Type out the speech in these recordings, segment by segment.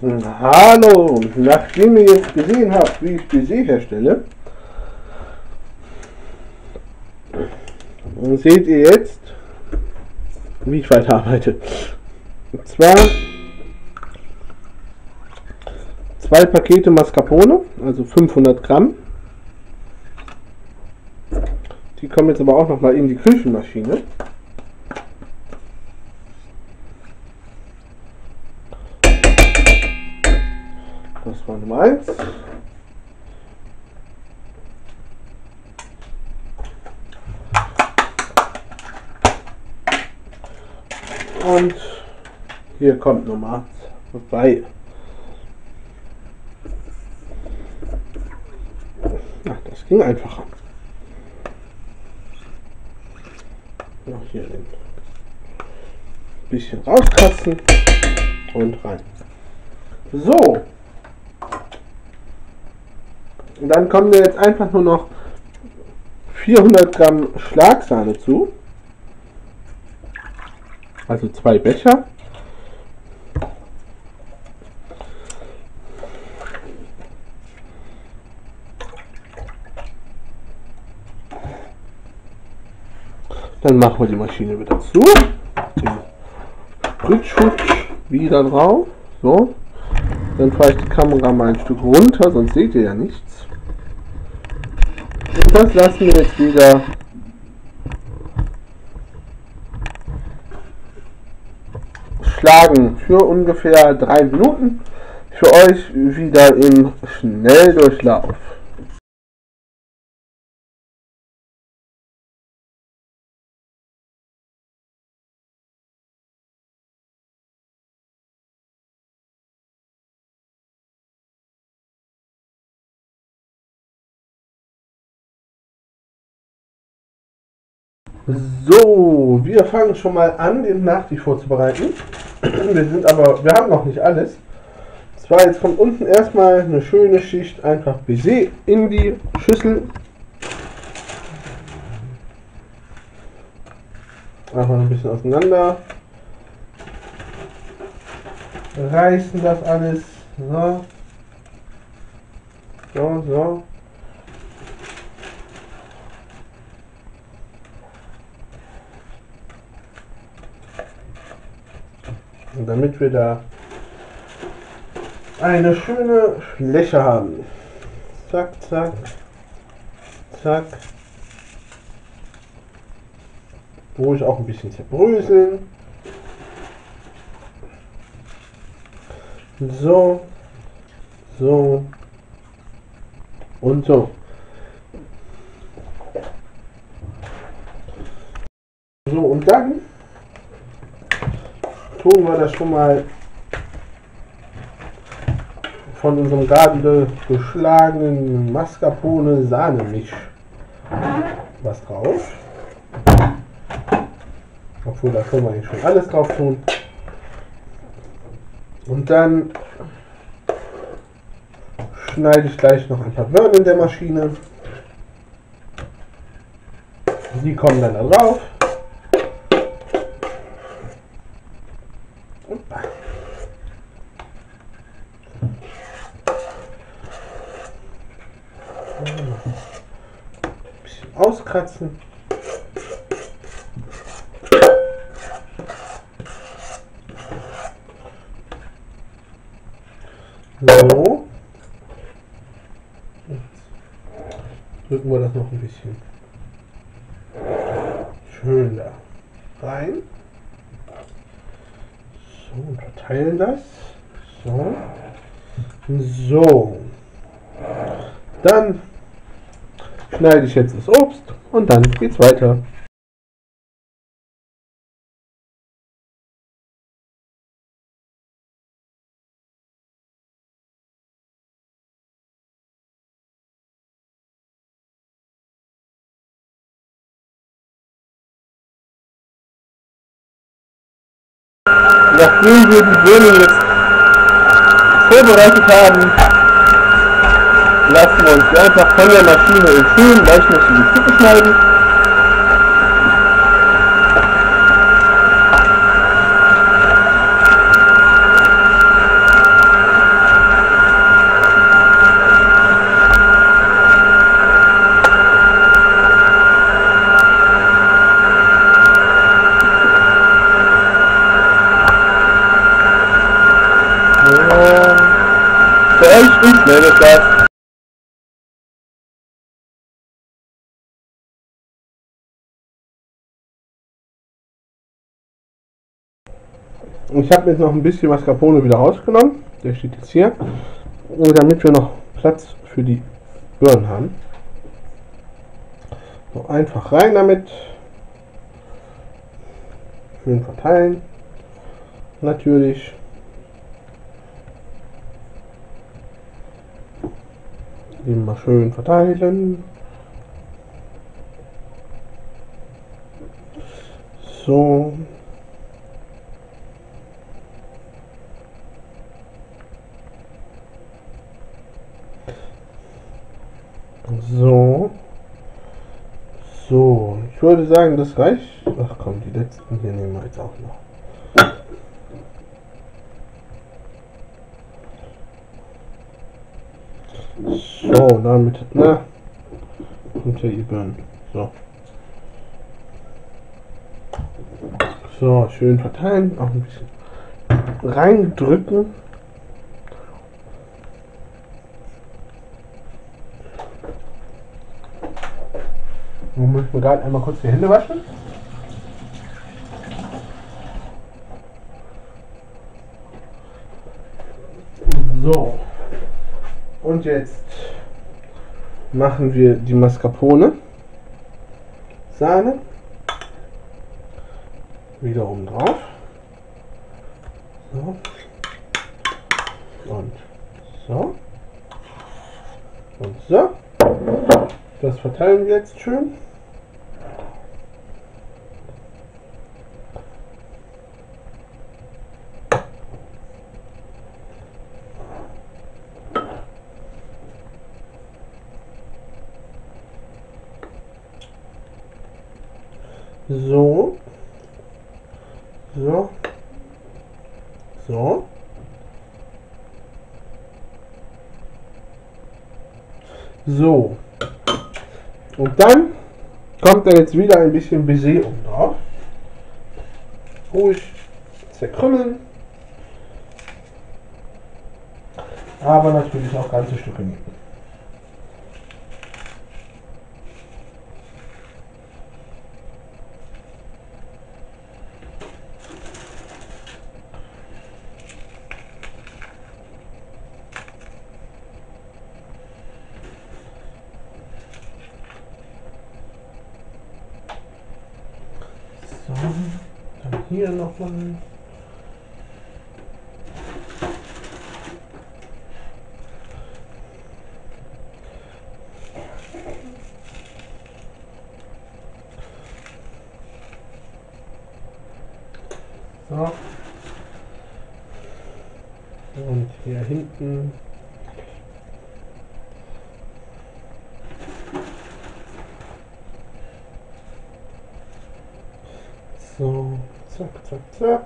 Hallo, nachdem ihr jetzt gesehen habt, wie ich Baiser herstelle, seht ihr jetzt, wie ich weiterarbeite. Und zwar 2 Pakete Mascarpone, also 500 Gramm. Die kommen jetzt aber auch noch mal in die Küchenmaschine. Das war Nummer 1. Und hier kommt Nummer 2. Ach, das ging einfacher. Noch hier ein bisschen rauskratzen und rein. So. Und dann kommen wir jetzt einfach nur noch 400 Gramm Schlagsahne zu. Also 2 Becher. Dann machen wir die Maschine wieder zu. Den Spritschutz wieder drauf. So. Dann fahre ich die Kamera mal ein Stück runter, sonst seht ihr ja nichts. Und das lassen wir jetzt wieder schlagen für ungefähr 3 Minuten. Für euch wieder im Schnelldurchlauf. So, wir fangen schon mal an, den Nachtisch vorzubereiten. Wir haben noch nicht alles. Zwar jetzt kommt unten erstmal eine schöne Schicht einfach Baiser in die Schüssel. Einfach ein bisschen auseinander. Reißen das alles. So. So, so. Und damit wir da eine schöne Fläche haben. Zack, zack, zack. Ruhig auch ein bisschen zerbröseln. So, so und so. So, und dann tun wir das schon mal von unserem gerade geschlagenen Mascarpone Sahne-Misch was drauf. Obwohl, da können wir eigentlich schon alles drauf tun. Und dann schneide ich gleich noch ein paar Möhren in der Maschine. Die kommen dann da drauf. Ein bisschen auskratzen. So. Jetzt drücken wir das noch ein bisschen schön da rein. So, und verteilen das. So. So. Dann schneide ich jetzt das Obst und dann geht's weiter. Nachdem wir die Birnen jetzt vorbereitet haben, lassen wir uns die einfach von der Maschine in schön gleichmäßige Stücke schneiden. Für euch, ich nehme das. Ich habe jetzt noch ein bisschen Mascarpone wieder rausgenommen. Der steht jetzt hier. Und damit wir noch Platz für die Birnen haben. So, einfach rein damit. Schön verteilen. Natürlich. Immer schön verteilen. So. So. So. Ich würde sagen, das reicht. Ach komm, die letzten hier nehmen wir jetzt auch noch. So, damit, na, kommt ja ihr Birnen. So. So, schön verteilen, auch ein bisschen reindrücken. Nun müssen wir gerade einmal kurz die Hände waschen. So. Und jetzt machen wir die Mascarpone. Sahne. Wieder oben drauf. So. Und so. Und so. Das verteilen wir jetzt schön. So. So. So. So. Und dann kommt da jetzt wieder ein bisschen Baiser oben drauf. Ruhig zerkrümmeln. Aber natürlich auch ganze Stücke nehmen. So, dann hier nochmal. So. Und hier hinten. So, zack, zack, zack.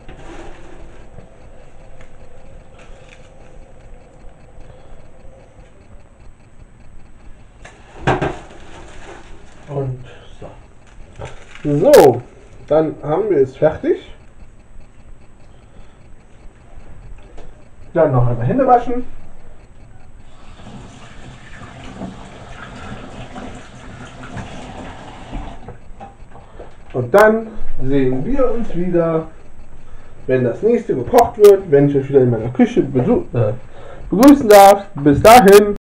Und so. So, dann haben wir es fertig. Dann noch einmal Hände waschen. Und dann sehen wir uns wieder, wenn das nächste gekocht wird, wenn ich euch wieder in meiner Küche begrüßen darf. Bis dahin.